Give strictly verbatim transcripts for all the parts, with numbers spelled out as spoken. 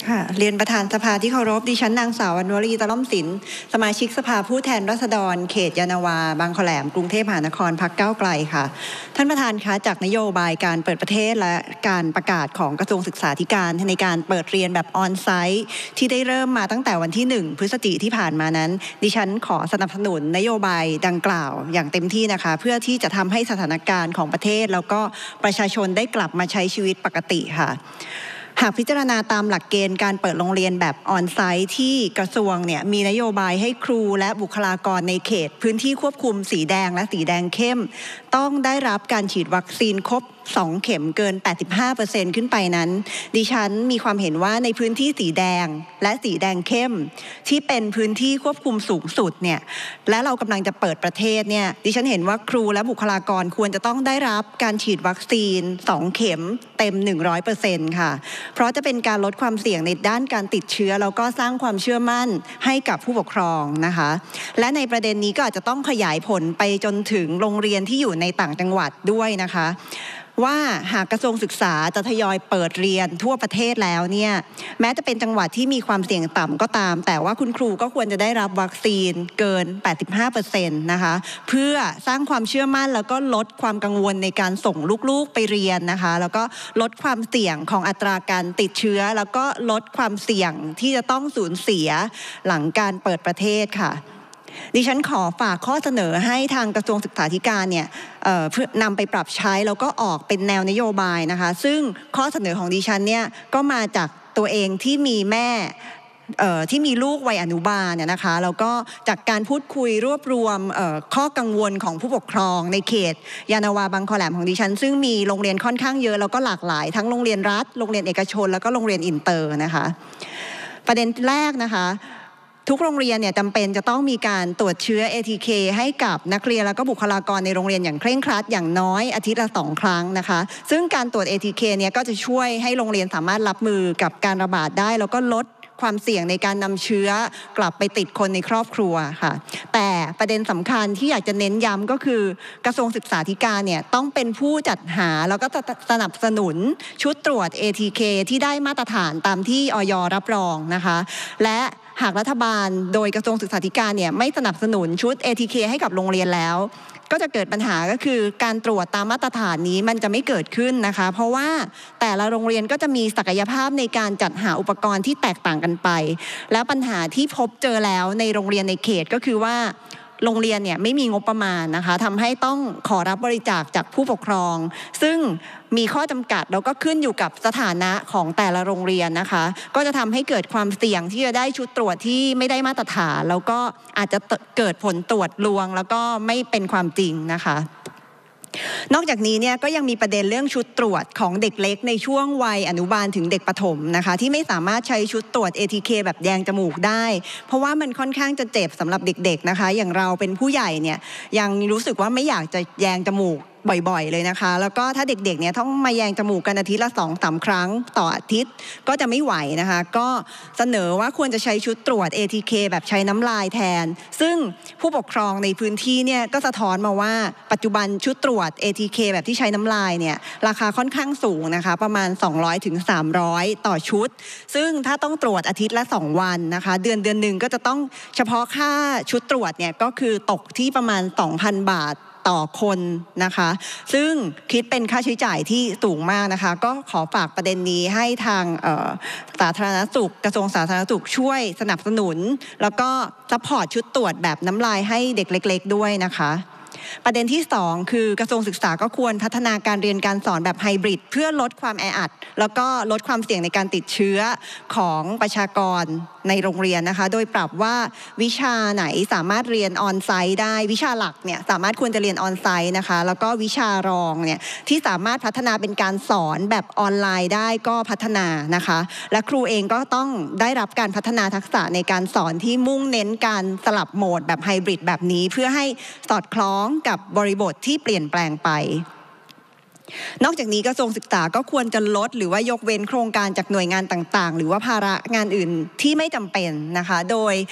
ค่ะเรียนประธานสภาที่เคารพดิฉันนางสาวอัญวลีตะล่อมศิลป์สมาชิกสภาผู้แทนราษฎรเขตยานนาวาบางขแหลมกรุงเทพมหานครพรรคก้าวไกลค่ะท่านประธานคะจากนโยบายการเปิดประเทศและการประกาศของกระทรวงศึกษาธิการในการเปิดเรียนแบบออนไซต์ที่ได้เริ่มมาตั้งแต่วันที่หนึ่งพฤศจิกายนที่ผ่านมานั้นดิฉันขอสนับสนุนนโยบายดังกล่าวอย่างเต็มที่นะคะเพื่อที่จะทำให้สถานการณ์ของประเทศแล้วก็ประชาชนได้กลับมาใช้ชีวิตปกติค่ะหากพิจารณาตามหลักเกณฑ์การเปิดโรงเรียนแบบออนไซต์ที่กระทรวงเนี่ยมีนโยบายให้ครูและบุคลากรในเขตพื้นที่ควบคุมสีแดงและสีแดงเข้มต้องได้รับการฉีดวัคซีนครบสองเข็มเกิน แปดสิบห้าเปอร์เซ็นต์ ขึ้นไปนั้นดิฉันมีความเห็นว่าในพื้นที่สีแดงและสีแดงเข้มที่เป็นพื้นที่ควบคุมสูงสุดเนี่ยและเรากำลังจะเปิดประเทศเนี่ยดิฉันเห็นว่าครูและบุคลากรควรจะต้องได้รับการฉีดวัคซีนสองเข็มเต็ม หนึ่งร้อยเปอร์เซ็นต์ ค่ะเพราะจะเป็นการลดความเสี่ยงในด้านการติดเชื้อแล้วก็สร้างความเชื่อมั่นให้กับผู้ปกครองนะคะและในประเด็นนี้ก็อาจจะต้องขยายผลไปจนถึงโรงเรียนที่อยู่ในต่างจังหวัดด้วยนะคะว่าหากกระทรวงศึกษาจะทยอยเปิดเรียนทั่วประเทศแล้วเนี่ยแม้จะเป็นจังหวัดที่มีความเสี่ยงต่ำก็ตามแต่ว่าคุณครูก็ควรจะได้รับวัคซีนเกิน แปดสิบห้าเปอร์เซ็นต์ นะคะเพื่อสร้างความเชื่อมั่นแล้วก็ลดความกังวลในการส่งลูกๆไปเรียนนะคะแล้วก็ลดความเสี่ยงของอัตราการติดเชื้อแล้วก็ลดความเสี่ยงที่จะต้องสูญเสียหลังการเปิดประเทศค่ะดิฉันขอฝากข้อเสนอให้ทางกระทรวงศึกษาธิการเนี่ยเอ่อนำไปปรับใช้แล้วก็ออกเป็นแนวนโยบายนะคะซึ่งข้อเสนอของดิฉันเนี่ยก็มาจากตัวเองที่มีแม่เอ่อที่มีลูกวัยอนุบาลเนี่ยนะคะแล้วก็จากการพูดคุยรวบรวมเอ่อข้อกังวลของผู้ปกครองในเขตยานนาวาบางขแหลมของดิฉันซึ่งมีโรงเรียนค่อนข้างเยอะแล้วก็หลากหลายทั้งโรงเรียนรัฐโรงเรียนเอกชนแล้วก็โรงเรียนอินเตอร์นะคะประเด็นแรกนะคะทุกโรงเรียนเนี่ยจำเป็นจะต้องมีการตรวจเชื้อ เอ ที เค ให้กับนักเรียนแล้วก็บุคลากรในโรงเรียนอย่างเคร่งครัดอย่างน้อยอาทิตย์ละสองครั้งนะคะซึ่งการตรวจ เอ ที เค เนี่ยก็จะช่วยให้โรงเรียนสามารถรับมือกับการระบาดได้แล้วก็ลดความเสี่ยงในการนำเชื้อกลับไปติดคนในครอบครัวค่ะแต่ประเด็นสำคัญที่อยากจะเน้นย้ำก็คือกระทรวงศึกษาธิการเนี่ยต้องเป็นผู้จัดหาแล้วก็สนับสนุนชุดตรวจ เอ ที เค ที่ได้มาตรฐานตามที่อย.รับรองนะคะและหากรัฐบาลโดยกระทรวงศึกษาธิการเนี่ยไม่สนับสนุนชุด เอ ที เค ให้กับโรงเรียนแล้วก็จะเกิดปัญหาก็คือการตรวจตามมาตรฐานนี้มันจะไม่เกิดขึ้นนะคะเพราะว่าแต่ละโรงเรียนก็จะมีศักยภาพในการจัดหาอุปกรณ์ที่แตกต่างกันไปแล้วปัญหาที่พบเจอแล้วในโรงเรียนในเขตก็คือว่าโรงเรียนเนี่ยไม่มีงบประมาณนะคะทำให้ต้องขอรับบริจาคจากผู้ปกครองซึ่งมีข้อจำกัดแล้วก็ขึ้นอยู่กับสถานะของแต่ละโรงเรียนนะคะก็จะทำให้เกิดความเสี่ยงที่จะได้ชุดตรวจที่ไม่ได้มาตรฐานแล้วก็อาจจะเกิดผลตรวจลวงแล้วก็ไม่เป็นความจริงนะคะนอกจากนี้เนี่ยก็ยังมีประเด็นเรื่องชุดตรวจของเด็กเล็กในช่วงวัยอนุบาลถึงเด็กประถมนะคะที่ไม่สามารถใช้ชุดตรวจ เอ ที เค แบบแยงจมูกได้เพราะว่ามันค่อนข้างจะเจ็บสำหรับเด็กๆนะคะอย่างเราเป็นผู้ใหญ่เนี่ยยังรู้สึกว่าไม่อยากจะแยงจมูกบ่อยๆเลยนะคะแล้วก็ถ้าเด็กๆเนี่ยต้องมาแยงจมูกกันอาทิตย์ละ สองถึงสาม ครั้งต่ออาทิตย์ก็จะไม่ไหวนะคะก็เสนอว่าควรจะใช้ชุดตรวจ เอ ที เค แบบใช้น้ำลายแทนซึ่งผู้ปกครองในพื้นที่เนี่ยก็สะท้อนมาว่าปัจจุบันชุดตรวจ เอ ที เค แบบที่ใช้น้ำลายเนี่ยราคาค่อนข้างสูงนะคะประมาณสองร้อยถึงสามร้อยต่อชุดซึ่งถ้าต้องตรวจอาทิตย์ละสองวันนะคะเดือนเดือนหนึ่งก็จะต้องเฉพาะค่าชุดตรวจเนี่ยก็คือตกที่ประมาณ สองพัน บาทต่อคนนะคะซึ่งคิดเป็นค่าใช้จ่ายที่สูงมากนะคะก็ขอฝากประเด็นนี้ให้ทางสาธารณสุขกระทรวงสาธารณสุขช่วยสนับสนุนแล้วก็ซัพพอร์ตชุดตรวจแบบน้ำลายให้เด็กเล็กๆด้วยนะคะประเด็นที่สองคือกระทรวงศึกษาก็ควรพัฒนาการเรียนการสอนแบบไฮบริดเพื่อลดความแออัดแล้วก็ลดความเสี่ยงในการติดเชื้อของประชากรในโรงเรียนนะคะโดยปรับว่าวิชาไหนสามารถเรียนออนไซต์ได้วิชาหลักเนี่ยสามารถควรจะเรียนออนไซต์นะคะแล้วก็วิชารองเนี่ยที่สามารถพัฒนาเป็นการสอนแบบออนไลน์ได้ก็พัฒนานะคะและครูเองก็ต้องได้รับการพัฒนาทักษะในการสอนที่มุ่งเน้นการสลับโหมดแบบไฮบริดแบบนี้เพื่อให้สอดคล้องกับบริบทที่เปลี่ยนแปลงไปนอกจากนี้กระทรวงศึกษาก็ควรจะลดหรือว่ายกเว้นโครงการจากหน่วยงานต่างๆหรือว่าภาระงานอื่นที่ไม่จำเป็นนะคะโดย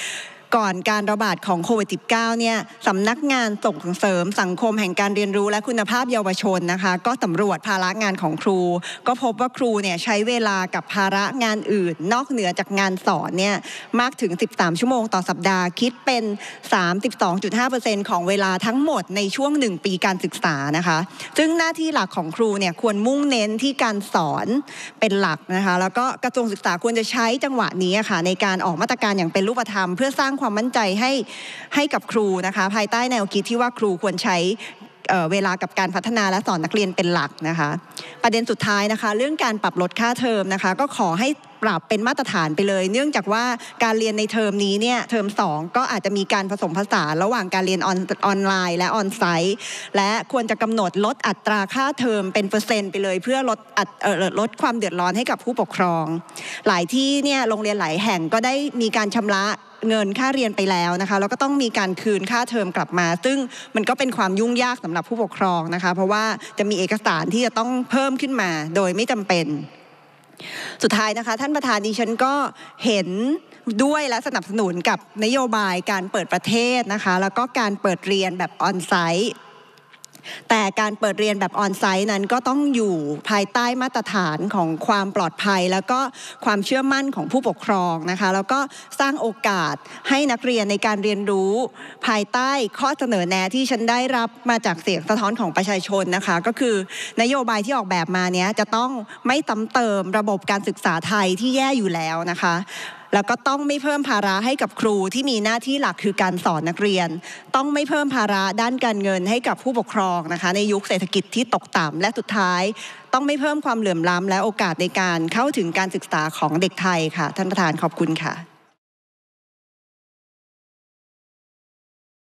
ก่อนการระบาดของโควิด สิบเก้า เนี่ยสำนักงานส่งเสริมสังคมแห่งการเรียนรู้และคุณภาพเยาวชนนะคะก็สำรวจภาระงานของครูก็พบว่าครูเนี่ยใช้เวลากับภาระงานอื่นนอกเหนือจากงานสอนเนี่ยมากถึงสิบสามชั่วโมงต่อสัปดาห์คิดเป็น สามสิบสองจุดห้าเปอร์เซ็นต์ ของเวลาทั้งหมดในช่วงหนึ่งปีการศึกษานะคะซึ่งหน้าที่หลักของครูเนี่ยควรมุ่งเน้นที่การสอนเป็นหลักนะคะแล้วก็กระทรวงศึกษาควรจะใช้จังหวะนี้ค่ะในการออกมาตรการอย่างเป็นรูปธรรมเพื่อสร้างความมั่นใจให้ให้กับครูนะคะภายใต้แนวคิดที่ว่าครูควรใช้เอ่อเวลากับการพัฒนาและสอนนักเรียนเป็นหลักนะคะประเด็นสุดท้ายนะคะเรื่องการปรับลดค่าเทอมนะคะก็ขอให้ปรับเป็นมาตรฐานไปเลยเนื่องจากว่าการเรียนในเทอมนี้เนี่ยเทอมสองก็อาจจะมีการผสมผสานระหว่างการเรียนออนออนไลน์และออนไซต์และควรจะกำหนดลดอัตราค่าเทอมเป็นเปอร์เซ็นต์ไปเลยเพื่อลดอัดเอ่อลดความเดือดร้อนให้กับผู้ปกครองหลายที่เนี่ยโรงเรียนหลายแห่งก็ได้มีการชำระเงินค่าเรียนไปแล้วนะคะแล้วก็ต้องมีการคืนค่าเทอมกลับมาซึ่งมันก็เป็นความยุ่งยากสำหรับผู้ปกครองนะคะเพราะว่าจะมีเอกสารที่จะต้องเพิ่มขึ้นมาโดยไม่จำเป็นสุดท้ายนะคะท่านประธานดิฉันก็เห็นด้วยและสนับสนุนกับนโยบายการเปิดประเทศนะคะแล้วก็การเปิดเรียนแบบออนไซต์แต่การเปิดเรียนแบบออนไซต์นั้นก็ต้องอยู่ภายใต้มาตรฐานของความปลอดภัยแล้วก็ความเชื่อมั่นของผู้ปกครองนะคะแล้วก็สร้างโอกาสให้นักเรียนในการเรียนรู้ภายใต้ข้อเสนอแนะที่ฉันได้รับมาจากเสียงสะท้อนของประชาชนนะคะก็คือนโยบายที่ออกแบบมาเนี้ยจะต้องไม่ซ้ำเติมระบบการศึกษาไทยที่แย่อยู่แล้วนะคะแล้วก็ต้องไม่เพิ่มภาระให้กับครูที่มีหน้าที่หลักคือการสอนนักเรียนต้องไม่เพิ่มภาระด้านการเงินให้กับผู้ปกครองนะคะในยุคเศรษฐกิจที่ตกต่ำและสุดท้ายต้องไม่เพิ่มความเหลื่อมล้ำและโอกาสในการเข้าถึงการศึกษาของเด็กไทยค่ะท่านประธานขอบคุณค่ะ